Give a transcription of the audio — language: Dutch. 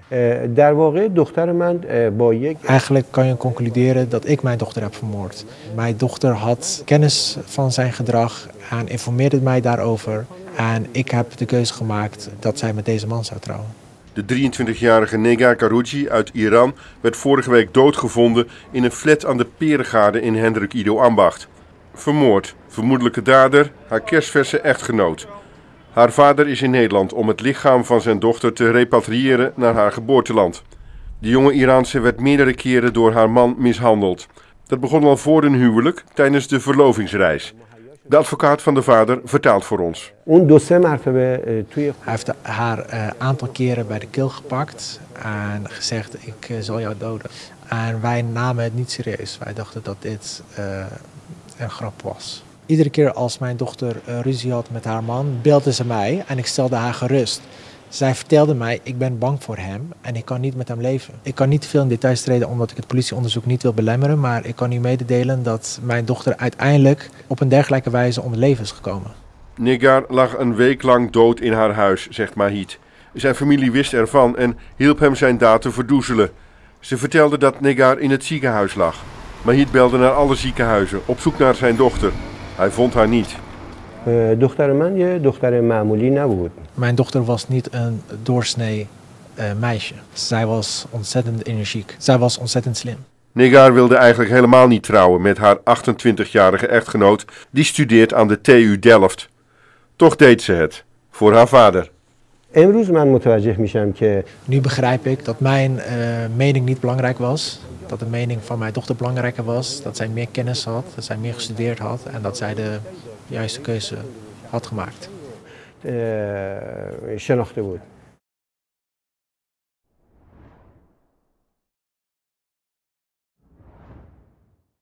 در واقع دختر من با یک... Eigenlijk kan je concluderen dat ik mijn dochter heb vermoord. Mijn dochter had kennis van zijn gedrag en informeerde mij daarover. En ik heb de keuze gemaakt dat zij met deze man zou trouwen. De 23-jarige Negar Karouchi uit Iran werd vorige week doodgevonden in een flat aan de Perengaarde in Hendrik Ido Ambacht. Vermoord, vermoedelijke dader, haar kerstverse echtgenoot. Haar vader is in Nederland om het lichaam van zijn dochter te repatriëren naar haar geboorteland. De jonge Iraanse werd meerdere keren door haar man mishandeld. Dat begon al voor hun huwelijk tijdens de verlovingsreis. De advocaat van de vader vertaalt voor ons. Hij heeft haar een aantal keren bij de keel gepakt en gezegd: ik zal jou doden. En wij namen het niet serieus. Wij dachten dat dit een grap was. Iedere keer als mijn dochter ruzie had met haar man, belde ze mij en ik stelde haar gerust. Zij vertelde mij: ik ben bang voor hem en ik kan niet met hem leven. Ik kan niet veel in details treden omdat ik het politieonderzoek niet wil belemmeren, maar ik kan u mededelen dat mijn dochter uiteindelijk op een dergelijke wijze om het leven is gekomen. Negar lag een week lang dood in haar huis, zegt Mahit. Zijn familie wist ervan en hielp hem zijn daad te verdoezelen. Ze vertelde dat Negar in het ziekenhuis lag. Mahit belde naar alle ziekenhuizen op zoek naar zijn dochter. Hij vond haar niet. Mijn dochter was niet een doorsnee meisje. Zij was ontzettend energiek. Zij was ontzettend slim. Negar wilde eigenlijk helemaal niet trouwen met haar 28-jarige echtgenoot. Die studeert aan de TU Delft. Toch deed ze het. Voor haar vader. Nu begrijp ik dat mijn mening niet belangrijk was. Dat de mening van mijn dochter belangrijker was. Dat zij meer kennis had. Dat zij meer gestudeerd had. En dat zij de juiste keuze had gemaakt.